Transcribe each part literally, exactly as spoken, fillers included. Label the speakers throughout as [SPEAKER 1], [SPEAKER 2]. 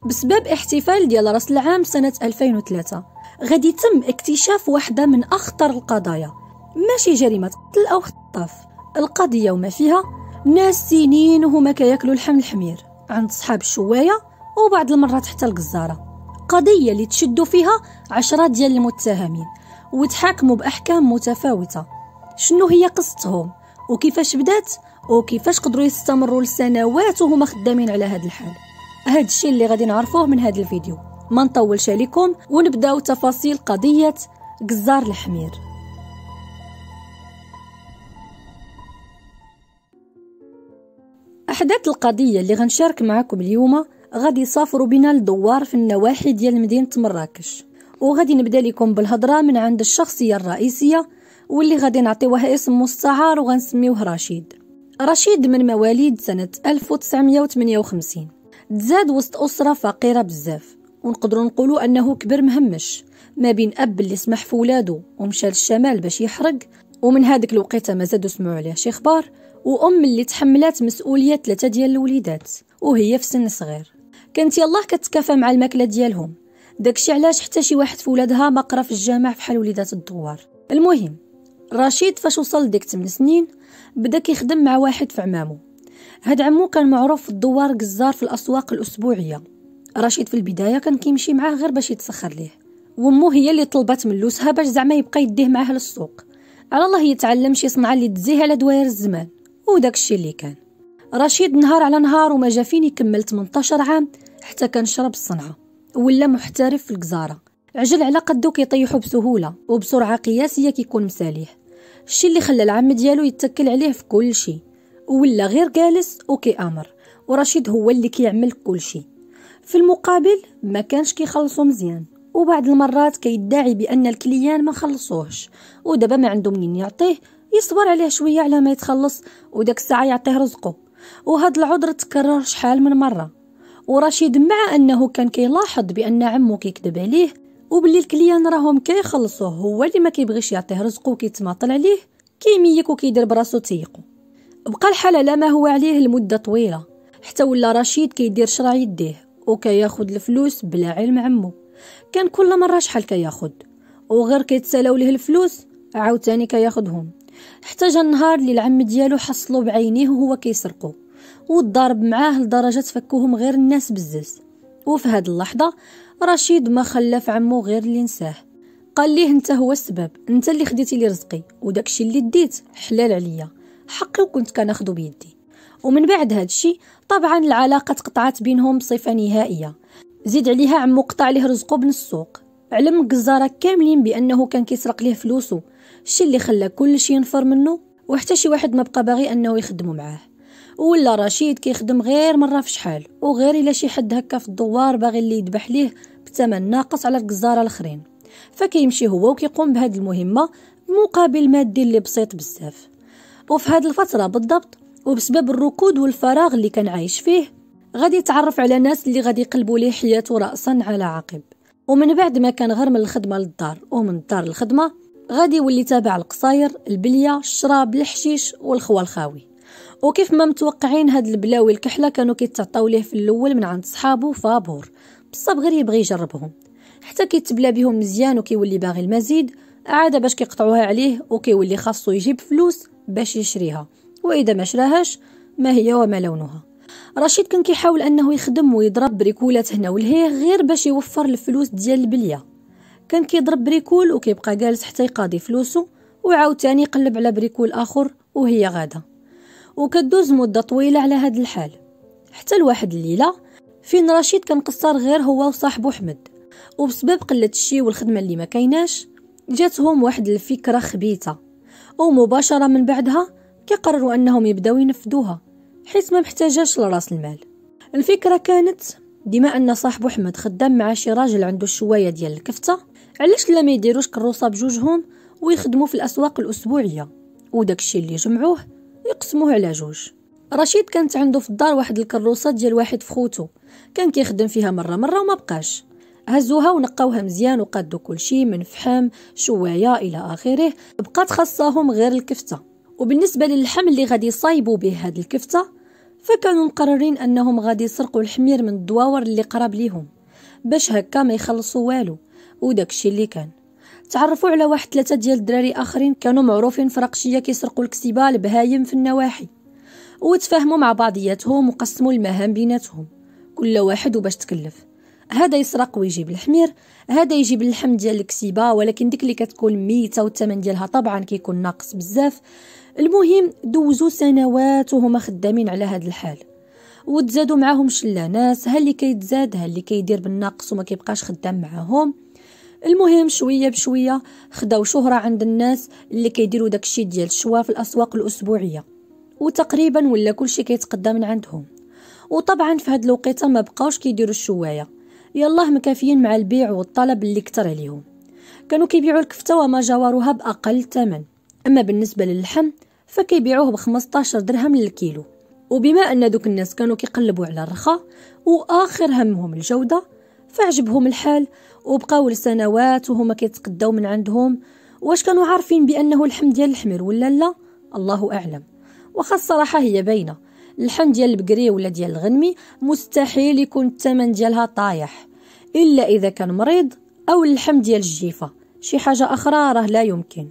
[SPEAKER 1] بسبب احتفال ديال راس العام سنة ألفين وثلاثة غادي يتم اكتشاف واحدة من أخطر القضايا، ماشي جريمة قتل أو خطاف، القضية وما فيها ناس سنين وهما كياكلوا اللحم الحمير عند صحاب الشواية وبعض المرات حتى الجزارة. قضية اللي تشدوا فيها عشرات ديال المتهمين وتحاكموا بأحكام متفاوتة. شنو هي قصتهم وكيفاش بدات وكيفاش قدروا يستمروا لسنوات وهما خدامين على هذا الحال؟ هذا الشيء اللي غادي نعرفوه من هذا الفيديو. ما نطولش عليكم ونبداو تفاصيل قضية جزار الحمير. أحداث القضية اللي غنشارك معكم اليوم غادي يسافروا بنا لدوار في النواحي ديال مدينة مراكش، وغادي نبدا لكم بالهضرة من عند الشخصية الرئيسية واللي غادي نعطيوها اسم مستعار وغنسميوه رشيد. رشيد من مواليد سنة ألف وتسعمية وثمانية وخمسين، تزاد وسط أسرة فقيرة بزاف، ونقدروا نقولوا أنه كبر مهمش ما بين أب اللي سمح في ولادو ومشى للشمال باش يحرق، ومن هذيك الوقيته ما زادوا سمعوا عليه شي خبار، وأم اللي تحملات مسؤولية ثلاثة ديال الوليدات وهي في سن صغير. كانت يلاه كتكافى مع الماكله ديالهم، داكشي علاش حتى شي واحد في ولادها ما قرا في الجامع فحال وليدات الدوار. المهم رشيد فاش وصل ديك ثمان سنين بدا كيخدم مع واحد في عمامو. هاد عمو كان معروف في الدوار جزار في الاسواق الاسبوعيه. رشيد في البدايه كان كيمشي معاه غير باش يتسخر ليه، وامو هي اللي طلبات من لوسها باش زعما يبقى يديه معاه للسوق، على الله يتعلم شي صنعه اللي تزيه على دواير الزمان. وداك الشيء اللي كان. رشيد نهار على نهار وما جا فين يكمل ثمنطاش عام حتى كان شرب الصنعه ولا محترف في الجزاره. عجل على قدو كيطيحو بسهوله وبسرعه قياسيه كيكون مساليح، الشيء اللي خلى العم ديالو يتكل عليه في كل شيء، ولا غير جالس وكيامر، ورشيد هو اللي كيعمل كل شيء. في المقابل ما كانش كيخلصو مزيان، وبعض المرات كيدعي بان الكليان ما خلصوهش ودابا ما عنده منين يعطيه، يصبر عليه شويه على ما يتخلص وداك الساعه يعطيه رزقه. وهذا العذر تكرر شحال من مره، ورشيد مع انه كان كيلاحظ بان عمو كيكذب عليه وبلي الكليان راهم كيخلصوه هو اللي ما كيبغيش يعطيه رزقه وكيتماطل عليه، كيميك وكيدير براسو تيقو. بقى الحال على ما هو عليه لمده طويله حتى ولا رشيد كيدير شرع يديه وكياخد الفلوس بلا علم عمو. كان كل مره شحال كياخد وغير كيتسالاو ليه الفلوس عاوتاني كياخدهم، حتى جا النهار اللي العم ديالو حصلو بعينيه وهو كيسرقو وضارب معاه لدرجه تفكوهم غير الناس بزز. وفي هاد اللحظه رشيد ما خلف عمو غير اللي نساه، قال ليه انت هو السبب، انت اللي خديتي لي رزقي وداكشي اللي ديت حلال عليا، حقي وكنت كناخدو بيدي. ومن بعد هادشي طبعا العلاقه تقطعت بينهم بصفه نهائيه. زيد عليها عمو قطع ليه رزقه بن السوق، علم الجزاره كاملين بانه كان كيسرق ليه فلوسه، الشيء اللي خلى كل شيء ينفر منه وحتى شي واحد ما بقى باغي انه يخدموا معاه. ولا رشيد كيخدم غير مره في شحال، وغير الا شي حد هكا في الدوار باغي اللي يذبح ليه بثمن ناقص على الجزاره الاخرين، فكيمشي هو وكيقوم بهذه المهمه مقابل مادي اللي بسيط بزاف. وفي هذه الفتره بالضبط وبسبب الركود والفراغ اللي كان عايش فيه غادي يتعرف على ناس اللي غادي يقلبوا ليه حياته راسا على عقب. ومن بعد ما كان غير من الخدمه للدار ومن الدار للخدمه غادي يولي تابع القصاير، البليه، الشراب، الحشيش والخوا الخاوي. وكيف ما متوقعين هاد البلاوي الكحله كانوا كيتعطاو ليه في الاول من عند صحابو فابور، بصح غير يبغي يجربهم حتى كيتبلى بهم مزيان وكيولي باغي المزيد، عاده باش كيقطعوها عليه وكيولي خاصو يجيب فلوس باش يشريها، واذا ما شراهاش ما هي وما لونها. رشيد كان كيحاول انه يخدم ويضرب بريكولات هنا ولهيه غير باش يوفر الفلوس ديال البليه. كان كيضرب بريكول وكيبقى جالس حتى يقاضي فلوسه وعاوتاني يقلب على بريكول اخر وهي غاده. وكدوز مده طويله على هذا الحال حتى لواحد الليله فين رشيد كان قصار غير هو وصاحبه حمد، وبسبب قله الشي والخدمه اللي ما كايناش جاتهم واحد الفكره خبيثه، ومباشره من بعدها كيقرروا انهم يبداو ينفذوها حيث ما محتاجاش لراس المال. الفكره كانت بما ان صاحبه احمد خدام مع شي راجل عنده الشوايه ديال الكفته، علاش لا ما يديروش كروسه بجوجهم ويخدموا في الاسواق الاسبوعيه، وداكشي اللي جمعوه يقسموه على جوج. رشيد كانت عنده في الدار واحد الكروسه ديال واحد فخوتو كان كيخدم فيها مره مره وما بقاش، هزوها ونقاوها مزيان وقادوا كل شيء من فحم شوايه الى اخره، بقات خاصهم غير الكفته. وبالنسبه للحم اللي غادي يصايبوا به هاد الكفته فكانوا مقررين انهم غادي يسرقوا الحمير من الدواور اللي قراب ليهم باش هكا ما يخلصوا والو. وداكشي اللي كان. تعرفوا على واحد ثلاثه ديال الدراري اخرين كانوا معروفين في رقشيه كيسرقوا الكسيبه البهايم في النواحي، وتفاهموا مع بعضياتهم وقسموا المهام بيناتهم، كل واحد وباش تكلف. هذا يسرق ويجيب الحمير، هذا يجيب اللحم ديال الكسيبه، ولكن ديك اللي كتكون ميته والثمن ديالها طبعا كيكون ناقص بزاف. المهم دوزوا سنوات وهما خدامين على هذا الحال، وتزادوا معاهم شله ناس، ها اللي كيتزاد ها اللي كيدير بالناقص وما كيبقاش خدام معاهم. المهم شويه بشويه خداو شهره عند الناس اللي كيديروا داكشي ديال الشوا في الاسواق الاسبوعيه، وتقريبا ولا كلشي كيتقدى من عندهم. وطبعا في هاد الوقيته ما بقاوش كيديروا الشوايه، يلاه مكافيين مع البيع والطلب اللي كتر عليهم. كانوا كيبيعوا الكفته وما جاوروها باقل ثمن، اما بالنسبه للحم فكيبيعوه ب خمسطاش درهم للكيلو. وبما ان دوك الناس كانوا كيقلبوا على الرخاء واخر همهم الجوده، فعجبهم الحال وبقاو لسنوات وهما كيتقداو من عندهم. واش كانوا عارفين بانه اللحم ديال الحمير ولا لا؟ الله اعلم. واخا الصراحه هي باينه، اللحم ديال البقري ولا ديال الغنمي مستحيل يكون الثمن ديالها طايح، الا اذا كان مريض او اللحم ديال الجيفه، شي حاجه اخرى راه لا يمكن.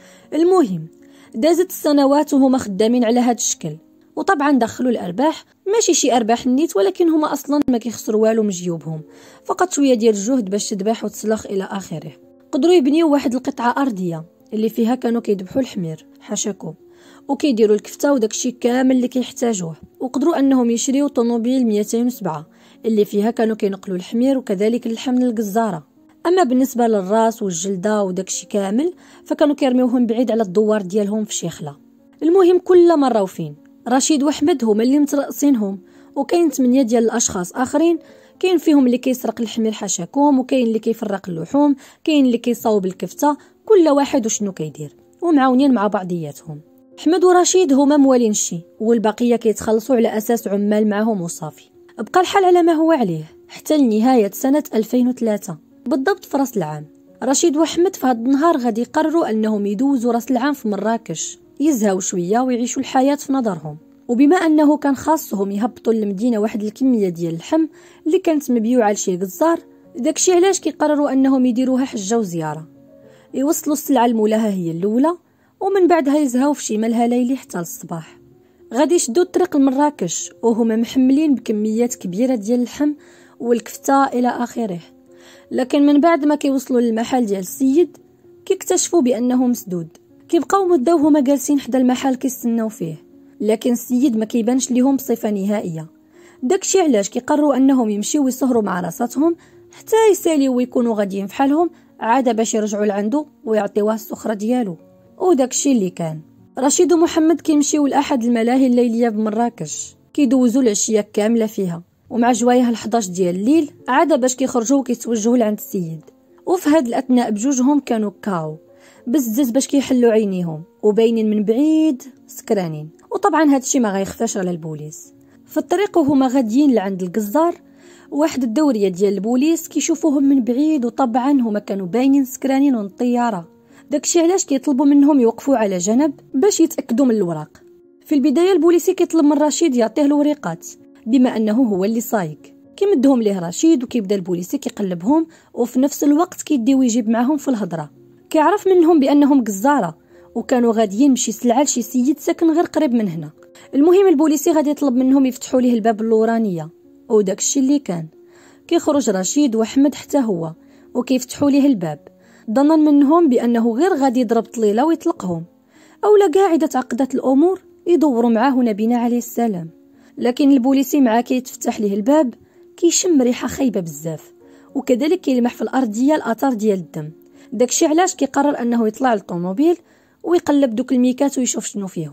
[SPEAKER 1] المهم دازت السنوات وهما خدامين على هذا الشكل، وطبعا دخلوا الارباح، ماشي شي ارباح نيت، ولكن هما اصلا ما كيخسروا والو من جيوبهم، فقط شويه ديال الجهد باش تذبح وتسلخ الى اخره. قدروا يبنيو واحد القطعه ارضيه اللي فيها كانوا كيذبحوا الحمير حاشاكم، وكيديروا الكفته وداكشي كامل اللي كيحتاجوه. وقدروا انهم يشريو طوموبيل مئتين وسبعة اللي فيها كانوا كينقلوا الحمير وكذلك اللحم للجزاره. اما بالنسبه للراس والجلده وداكشي كامل فكانوا كيرميوهم بعيد على الدوار ديالهم في شيخله. المهم كل مره وفين رشيد واحمد هما اللي مترأسينهم، وكاين ثمانيه ديال الاشخاص اخرين، كاين فيهم اللي كيسرق الحمير حاشاكم، وكاين اللي كيفرق اللحوم، كاين اللي كيصاوب الكفته، كل واحد وشنو كيدير، ومعاونين مع بعضياتهم. احمد ورشيد هما موالين الشي، والبقيه كيتخلصوا على اساس عمال معاهم وصافي. بقى الحال على ما هو عليه حتى لنهايه سنه ألفين وثلاثة بالضبط في راس العام. رشيد واحمد في هذا النهار غادي يقرروا انهم يدوزوا راس العام في مراكش، يزهاو شويه ويعيشوا الحياه في نظرهم. وبما انه كان خاصهم يهبطوا للمدينه واحد الكميه ديال اللحم اللي كانت مبيوعه لشي جزار، داكشي علاش كيقرروا انهم يديروها حجه وزياره، يوصلوا السلعه لمولاها هي الاولى، ومن بعدها يزهاو في شي ملهى ليلي حتى للصباح. غادي يشدوا الطريق لمراكش وهما محملين بكميات كبيره ديال اللحم والكفته الى اخره. لكن من بعد ما كيوصلوا للمحل ديال السيد كيكتشفوا بانه مسدود. كيبقاو مده وهما جالسين حدا المحل كيستناو فيه، لكن السيد ما كيبانش ليهم بصفه نهائيه. داكشي علاش كيقرروا انهم يمشيو يسهروا مع راساتهم حتى يساليو ويكونوا غاديين فحالهم، عاد باش يرجعوا لعندو ويعطيوه السخره ديالو. وداكشي اللي كان. رشيد ومحمد كيمشيو لاحد الملاهي الليليه بمراكش، كيدوزوا العشيه كامله فيها، ومع جوايه الحداش ديال الليل عاد باش كيخرجوا وكيتوجهوا لعند السيد. وفي هاد الاثناء بجوجهم كانوا كاو بزز باش كيحلوا عينيهم وباينين من بعيد سكرانين. وطبعا هادشي ما غيخفاش على البوليس. في الطريق وهما غاديين لعند الجزار، واحد الدوريه ديال البوليس كيشوفوهم من بعيد، وطبعا هما كانوا باينين سكرانين من الطياره. داكشي علاش كيطلبوا منهم يوقفوا على جنب باش يتاكدوا من الوراق. في البدايه البوليسي كيطلب من رشيد يعطيه الوريقات بما انه هو اللي سايق. كيمدهم ليه رشيد وكيبدا البوليسي كيقلبهم، وفي نفس الوقت كيديو يجيب معاهم في الهضره. كيعرف منهم بانهم جزاره وكانوا غاديين بشي سلعه لشي سيد ساكن غير قريب من هنا. المهم البوليسي غادي يطلب منهم يفتحوا ليه الباب اللورانيه، وداكشي اللي كان. كيخرج رشيد واحمد حتى هو وكيفتحوا ليه الباب، ظنا منهم بانه غير غادي يضرب طليله ويطلقهم، اولا قاعده تعقدت الامور يدوروا معاه نبينا عليه السلام. لكن البوليسي معاه كيتفتح ليه الباب كيشم ريحه خايبه بزاف، وكذلك كيلمح في الارضيه الاثار ديال الدم. داكشي علاش كيقرر انه يطلع للطوموبيل ويقلب دوك الميكات ويشوف شنو فيهم.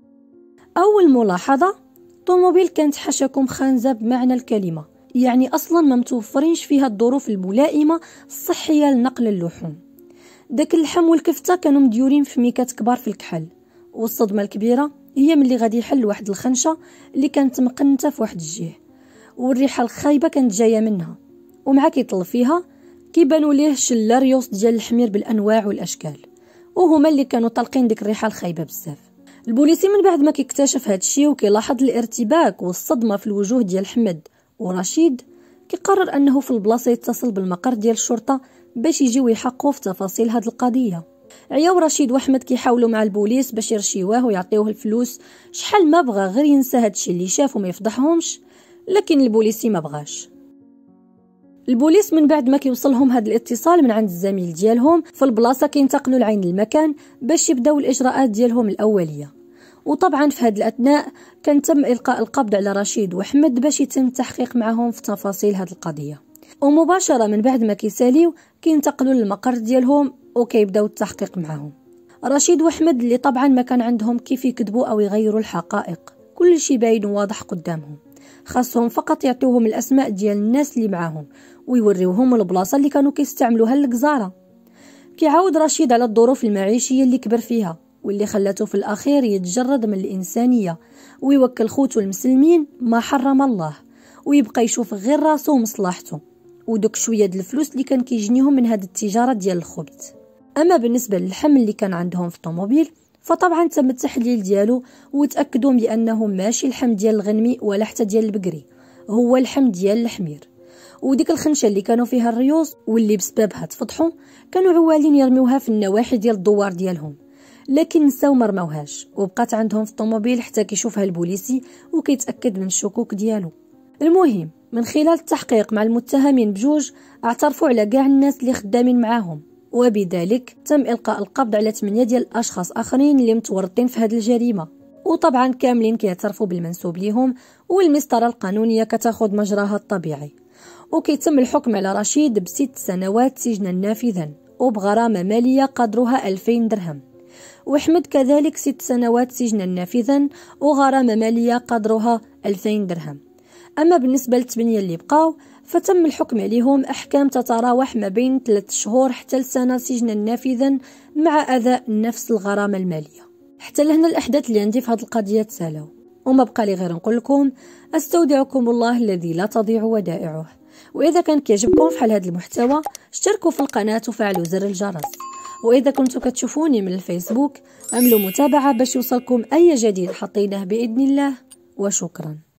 [SPEAKER 1] اول ملاحظه، طوموبيل كانت حاشاكم خانزه بمعنى الكلمه، يعني اصلا ما متوفرينش فيها الظروف الملائمه الصحيه لنقل اللحوم. داك اللحم والكفته كانوا مديورين في ميكات كبار في الكحل، والصدمه الكبيره هي ملي غادي يحل واحد الخنشه اللي كانت مقنته في واحد الجهه، والريحه الخايبه كانت جايه منها، ومع كيطل فيها كيبانوا ليه شله ريوس ديال الحمير بالانواع والاشكال، وهما اللي كانوا طالقين ديك الريحه الخايبه بزاف. البوليسي من بعد ما كيكتشف هذا الشيء وكيلاحظ الارتباك والصدمه في الوجوه ديال حمد ورشيد، كيقرر انه في البلاصه يتصل بالمقر ديال الشرطه باش يجيو يحققوا في تفاصيل هذه القضيه. عياو رشيد واحمد كيحاولوا مع البوليس باش يرشيوه ويعطيوه الفلوس، شحال ما بغى غير ينسى هذا الشيء اللي شاف وما يفضحهمش، لكن البوليسي ما بغاش. البوليس من بعد ما كيوصلهم هذا الاتصال من عند الزميل ديالهم في البلاصه كينتقلوا لعين المكان باش يبداو الاجراءات ديالهم الاوليه. وطبعا في هذا الاثناء كان تم القاء القبض على رشيد واحمد باش يتم التحقيق معهم في تفاصيل هذه القضيه. ومباشره من بعد ما كيساليو كينتقلوا للمقر ديالهم وكيبداو التحقيق معهم. رشيد واحمد اللي طبعا ما كان عندهم كيف يكذبوا او يغيروا الحقائق، كل شيء باين وواضح قدامهم، خاصهم فقط يعطيوهم الاسماء ديال الناس اللي معاهم ويوريوهم البلاصه اللي كانوا كيستعملوها للقزاره. كيعاود رشيد على الظروف المعيشيه اللي كبر فيها واللي خلاته في الاخير يتجرد من الانسانيه ويوكل خوتو المسلمين ما حرم الله، ويبقى يشوف غير راسو ومصلحته ودوك شويه د الفلوس اللي كان كيجنيهم من هذه التجاره ديال الخبز. اما بالنسبه للحمل اللي كان عندهم في الطوموبيل فطبعا تم التحليل ديالو وتاكدوا بانه ماشي اللحم ديال الغنمي ولا حتى ديال البقري، هو اللحم ديال الحمير. وديك الخنشه اللي كانوا فيها الريوس واللي بسببها تفضحوا كانوا عوالين يرميوها في النواحي ديال الدوار ديالهم، لكن نساو ما رماوهاش وبقات عندهم في الطوموبيل حتى كيشوفها البوليسي وكيتاكد من الشكوك ديالو. المهم من خلال التحقيق مع المتهمين بجوج اعترفوا على كاع الناس اللي خدامين معاهم، وبذلك تم القاء القبض على ثمانية ديال الاشخاص اخرين اللي متورطين في هذه الجريمه، وطبعا كاملين كيعترفوا بالمنسوب ليهم والمسطره القانونيه كتاخذ مجراها الطبيعي. وكيتم الحكم على رشيد بست سنوات سجنا نافذا وبغرامه ماليه قدرها ألفين درهم، واحمد كذلك ست سنوات سجنا نافذا وغرامه ماليه قدرها ألفين درهم. اما بالنسبه للثمانيه اللي بقاو فتم الحكم عليهم احكام تتراوح ما بين ثلاث شهور حتى لسنه سجنا نافذا مع اداء نفس الغرامه الماليه. حتى لهنا الاحداث اللي عندي في هذه القضيه تسالاو، وما بقى لي غير نقول لكم استودعكم الله الذي لا تضيع ودائعه. واذا كان كيعجبكم فحال هذا المحتوى اشتركوا في القناه وفعلوا زر الجرس، واذا كنتوا كتشوفوني من الفيسبوك اعملوا متابعه باش يوصلكم اي جديد حطيناه باذن الله. وشكرا.